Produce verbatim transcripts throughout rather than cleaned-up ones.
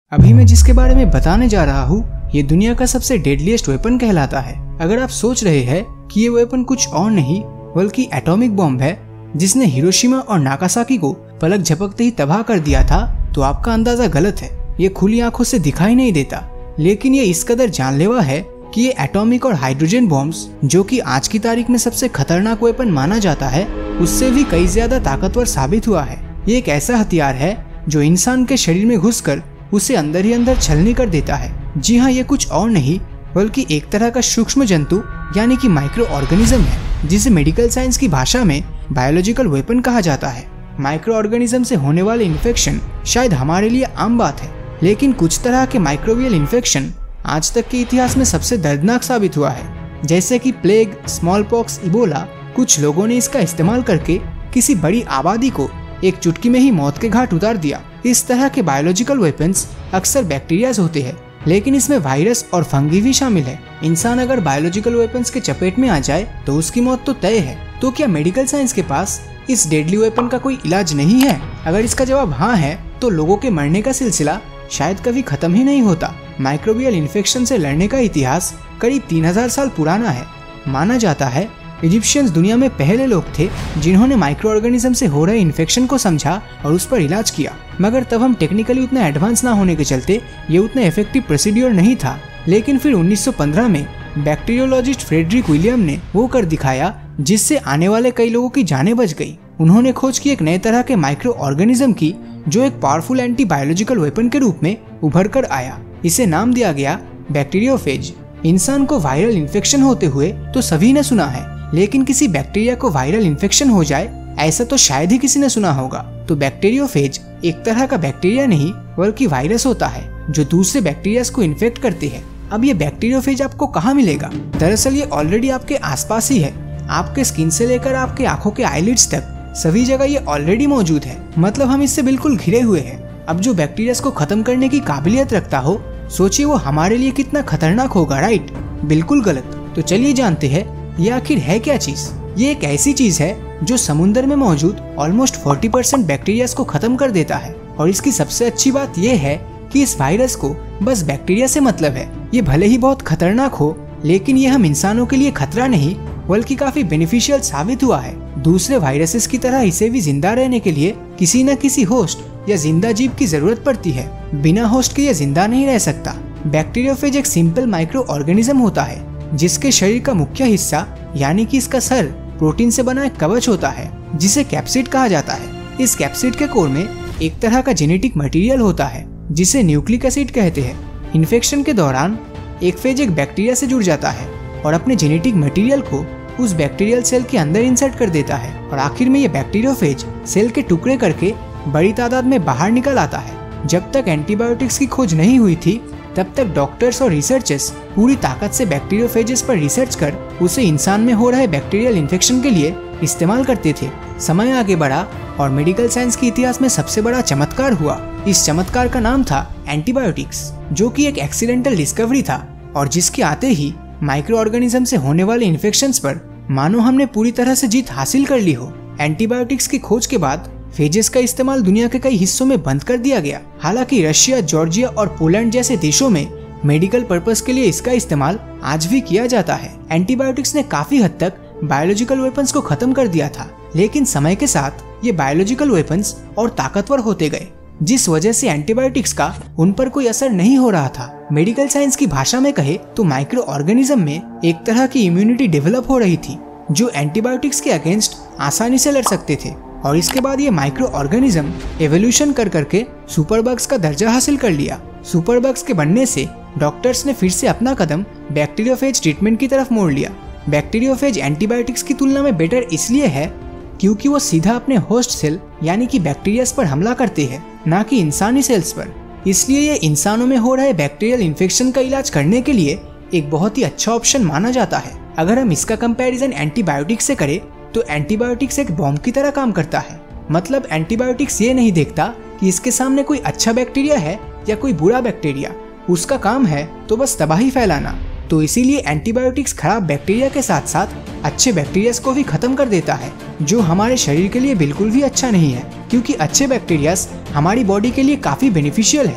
अभी मैं जिसके बारे में बताने जा रहा हूँ ये दुनिया का सबसे डेडलीस्ट वेपन कहलाता है। अगर आप सोच रहे हैं कि ये वेपन कुछ और नहीं बल्कि एटॉमिक बॉम्ब है जिसने हिरोशिमा और नागासाकी को पलक झपकते ही तबाह कर दिया था, तो आपका अंदाजा गलत है। ये खुली आंखों से दिखाई नहीं देता, लेकिन ये इस कदर जानलेवा है कि ये एटॉमिक और हाइड्रोजन बॉम्ब्स, जो कि आज की तारीख में सबसे खतरनाक वेपन माना जाता है, उससे भी कई ज्यादा ताकतवर साबित हुआ है। ये एक ऐसा हथियार है जो इंसान के शरीर में घुसकर उसे अंदर ही अंदर छलनी कर देता है। जी हाँ, ये कुछ और नहीं बल्कि एक तरह का सूक्ष्म जंतु यानी कि माइक्रो ऑर्गेनिज्म है, जिसे मेडिकल साइंस की भाषा में बायोलॉजिकल वेपन कहा जाता है। माइक्रो ऑर्गेनिज्म से होने वाले इन्फेक्शन शायद हमारे लिए आम बात है, लेकिन कुछ तरह के माइक्रोबियल इन्फेक्शन आज तक के इतिहास में सबसे दर्दनाक साबित हुआ है, जैसे कि प्लेग, स्मॉल पॉक्स, इबोला। कुछ लोगों ने इसका इस्तेमाल करके किसी बड़ी आबादी को एक चुटकी में ही मौत के घाट उतार दिया। इस तरह के बायोलॉजिकल वेपन्स अक्सर बैक्टीरियाज होते हैं, लेकिन इसमें वायरस और फंगी भी शामिल है। इंसान अगर बायोलॉजिकल वेपन्स के चपेट में आ जाए तो उसकी मौत तो तय है। तो क्या मेडिकल साइंस के पास इस डेडली वेपन का कोई इलाज नहीं है? अगर इसका जवाब हाँ है तो लोगों के मरने का सिलसिला शायद कभी खत्म ही नहीं होता। माइक्रोबियल इन्फेक्शन से लड़ने का इतिहास करीब तीन हजार साल पुराना है। माना जाता है इजिप्शियंस दुनिया में पहले लोग थे जिन्होंने माइक्रो ऑर्गेनिज्म से हो रहे इन्फेक्शन को समझा और उस पर इलाज किया, मगर तब हम टेक्निकली उतना एडवांस ना होने के चलते ये उतना इफेक्टिव प्रोसीड्योर नहीं था। लेकिन फिर उन्नीस सौ पंद्रह में बैक्टीरियोलॉजिस्ट फ्रेडरिक विलियम ने वो कर दिखाया जिससे आने वाले कई लोगों की जानें बच गई। उन्होंने खोज की एक नए तरह के माइक्रो ऑर्गेनिज्म की जो एक पावरफुल एंटी बायोलॉजिकल वेपन के रूप में उभर कर आया। इसे नाम दिया गया बैक्टीरियोफेज। इंसान को वायरल इन्फेक्शन होते हुए तो सभी ने सुना है, लेकिन किसी बैक्टीरिया को वायरल इन्फेक्शन हो जाए ऐसा तो शायद ही किसी ने सुना होगा। तो बैक्टीरियोफेज एक तरह का बैक्टीरिया नहीं बल्कि वायरस होता है जो दूसरे बैक्टीरिया को इन्फेक्ट करते हैं। अब ये बैक्टीरियोफेज आपको कहाँ मिलेगा? दरअसल ये ऑलरेडी आपके आसपास ही है। आपके स्किन से लेकर आपके आंखों के आईलिड्स तक सभी जगह ये ऑलरेडी मौजूद है। मतलब हम इससे बिल्कुल घिरे हुए हैं। अब जो बैक्टीरिया को खत्म करने की काबिलियत रखता हो, सोचिए वो हमारे लिए कितना खतरनाक होगा, राइट? बिल्कुल गलत। तो चलिए जानते हैं ये आखिर है क्या चीज। ये एक ऐसी चीज है जो समुद्र में मौजूद ऑलमोस्ट चालीस परसेंट बैक्टीरिया को खत्म कर देता है। और इसकी सबसे अच्छी बात ये है कि इस वायरस को बस बैक्टीरिया से मतलब है। ये भले ही बहुत खतरनाक हो, लेकिन ये हम इंसानों के लिए खतरा नहीं बल्कि काफी बेनिफिशियल साबित हुआ है। दूसरे वायरसेस की तरह इसे भी जिंदा रहने के लिए किसी न किसी होस्ट या जिंदा जीव की जरूरत पड़ती है। बिना होस्ट के ये जिंदा नहीं रह सकता। बैक्टीरियोफेज एक सिंपल माइक्रो ऑर्गेनिज्म होता है जिसके शरीर का मुख्य हिस्सा यानी कि इसका सर प्रोटीन से बना एक कवच होता है जिसे कैप्सिड कहा जाता है। इस कैप्सिड के कोर में एक तरह का जेनेटिक मटेरियल होता है जिसे न्यूक्लिक एसिड कहते हैं। इन्फेक्शन के दौरान एक फेज एक बैक्टीरिया से जुड़ जाता है और अपने जेनेटिक मटेरियल को उस बैक्टीरियल सेल के अंदर इंसर्ट कर देता है और आखिर में ये बैक्टीरियोफेज सेल के टुकड़े करके बड़ी तादाद में बाहर निकल आता है। जब तक एंटीबायोटिक्स की खोज नहीं हुई थी तब तक डॉक्टर्स और रिसर्चर्स पूरी ताकत से बैक्टीरियोफेजेस पर रिसर्च कर उसे इंसान में हो रहे बैक्टीरियल इन्फेक्शन के लिए इस्तेमाल करते थे। समय आगे बढ़ा और मेडिकल साइंस के इतिहास में सबसे बड़ा चमत्कार हुआ। इस चमत्कार का नाम था एंटीबायोटिक्स, जो कि एक एक्सीडेंटल डिस्कवरी था और जिसके आते ही माइक्रो ऑर्गेनिज्म से होने वाले इन्फेक्शंस पर मानो हमने पूरी तरह से जीत हासिल कर ली हो। एंटीबायोटिक्स की खोज के बाद फेजेस का इस्तेमाल दुनिया के कई हिस्सों में बंद कर दिया गया। हालांकि रशिया, जॉर्जिया और पोलैंड जैसे देशों में मेडिकल पर्पस के लिए इसका इस्तेमाल आज भी किया जाता है। एंटीबायोटिक्स ने काफी हद तक बायोलॉजिकल वेपन्स को खत्म कर दिया था, लेकिन समय के साथ ये बायोलॉजिकल वेपन्स और ताकतवर होते गए, जिस वजह से एंटीबायोटिक्स का उन पर कोई असर नहीं हो रहा था। मेडिकल साइंस की भाषा में कहे तो माइक्रो ऑर्गेनिज्म में एक तरह की इम्यूनिटी डेवलप हो रही थी जो एंटीबायोटिक्स के अगेंस्ट आसानी से लड़ सकते थे। और इसके बाद ये माइक्रो ऑर्गेनिज्म एवोल्यूशन कर करके सुपरबग्स का दर्जा हासिल कर लिया। सुपरबग्स के बनने से डॉक्टर्स ने फिर से अपना कदम बैक्टीरियोफेज ट्रीटमेंट की तरफ मोड़ लिया। बैक्टीरियोफेज एंटीबायोटिक्स की तुलना में बेटर इसलिए है क्योंकि वो सीधा अपने होस्ट सेल यानी कि बैक्टीरियाज पर हमला करते हैं, ना कि इंसानी सेल्स पर। इसलिए ये इंसानों में हो रहे बैक्टीरियल इन्फेक्शन का इलाज करने के लिए एक बहुत ही अच्छा ऑप्शन माना जाता है। अगर हम इसका कंपैरिजन एंटीबायोटिक्स से करें तो एंटीबायोटिक्स एक बॉम्ब की तरह काम करता है। मतलब एंटीबायोटिक्स ये नहीं देखता कि इसके सामने कोई अच्छा बैक्टीरिया है या कोई बुरा बैक्टीरिया, उसका काम है तो बस तबाही फैलाना। तो इसीलिए एंटीबायोटिक्स खराब बैक्टीरिया के साथ साथ अच्छे बैक्टीरिया को भी खत्म कर देता है, जो हमारे शरीर के लिए बिल्कुल भी अच्छा नहीं है, क्योंकि अच्छे बैक्टीरिया हमारी बॉडी के लिए काफी बेनिफिशियल है।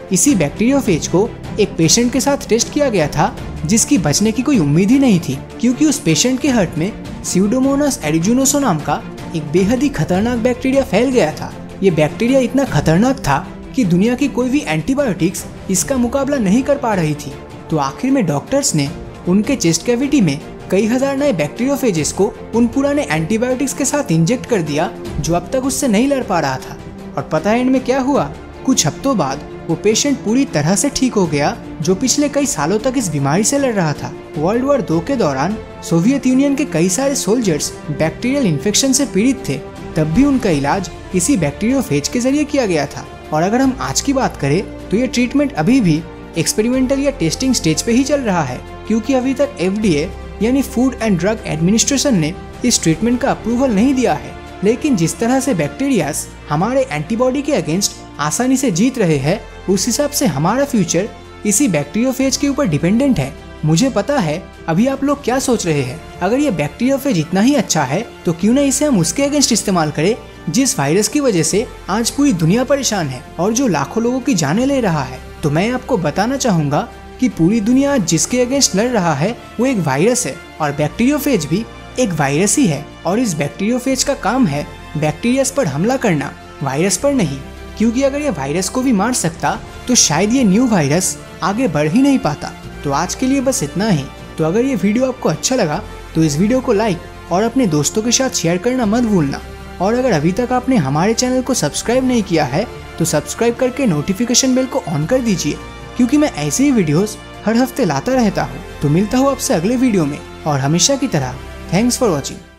इसी बैक्टीरियोफेज को एक पेशेंट के साथ टेस्ट किया गया था जिसकी बचने की कोई उम्मीद ही नहीं थी, क्योंकि उस पेशेंट के हार्ट में स्यूडोमोनास एरिजिनोसो नाम का एक बेहद ही खतरनाक बैक्टीरिया फैल गया था। ये बैक्टीरिया इतना खतरनाक था कि दुनिया की कोई भी एंटीबायोटिक्स इसका मुकाबला नहीं कर पा रही थी। तो आखिर में डॉक्टर्स ने उनके चेस्ट कैविटी में कई हजार नए बैक्टीरियोफेजेस को उन पुराने एंटीबायोटिक्स के साथ इंजेक्ट कर दिया जो अब तक उससे नहीं लड़ पा रहा था। और पता है एंड में क्या हुआ? कुछ हफ्तों बाद वो पेशेंट पूरी तरह से ठीक हो गया जो पिछले कई सालों तक इस बीमारी से लड़ रहा था। वर्ल्ड वॉर दो के दौरान सोवियत यूनियन के कई सारे सोल्जर्स बैक्टीरियल इन्फेक्शन से पीड़ित थे, तब भी उनका इलाज इसी बैक्टीरियोफेज के जरिए किया गया था। और अगर हम आज की बात करें तो ये ट्रीटमेंट अभी भी एक्सपेरिमेंटल या टेस्टिंग स्टेज पे ही चल रहा है, क्योंकि अभी तक एफ डी ए यानी फूड एंड ड्रग एडमिनिस्ट्रेशन ने इस ट्रीटमेंट का अप्रूवल नहीं दिया है। लेकिन जिस तरह से बैक्टीरियाज हमारे एंटीबॉडी के अगेंस्ट आसानी से जीत रहे हैं, उस हिसाब से हमारा फ्यूचर इसी बैक्टीरियोफेज के ऊपर डिपेंडेंट है। मुझे पता है अभी आप लोग क्या सोच रहे हैं, अगर ये बैक्टीरियोफेज इतना ही अच्छा है तो क्यों ना इसे हम उसके अगेंस्ट इस्तेमाल करें जिस वायरस की वजह से आज पूरी दुनिया परेशान है और जो लाखों लोगों की जानें ले रहा है। तो मैं आपको बताना चाहूँगा कि पूरी दुनिया आज जिसके अगेंस्ट लड़ रहा है वो एक वायरस है, और बैक्टीरियोफेज भी एक वायरस ही है। और इस बैक्टीरियोफेज का काम है बैक्टीरियाज पर हमला करना, वायरस पर नहीं, क्योंकि अगर ये वायरस को भी मार सकता तो शायद ये न्यू वायरस आगे बढ़ ही नहीं पाता। तो आज के लिए बस इतना ही। तो अगर ये वीडियो आपको अच्छा लगा तो इस वीडियो को लाइक और अपने दोस्तों के साथ शेयर करना मत भूलना। और अगर अभी तक आपने हमारे चैनल को सब्सक्राइब नहीं किया है तो सब्सक्राइब करके नोटिफिकेशन बेल को ऑन कर दीजिए, क्योंकि मैं ऐसे ही वीडियोस हर हफ्ते लाता रहता हूँ। तो मिलता हूँ आपसे अगले वीडियो में, और हमेशा की तरह थैंक्स फॉर वॉचिंग।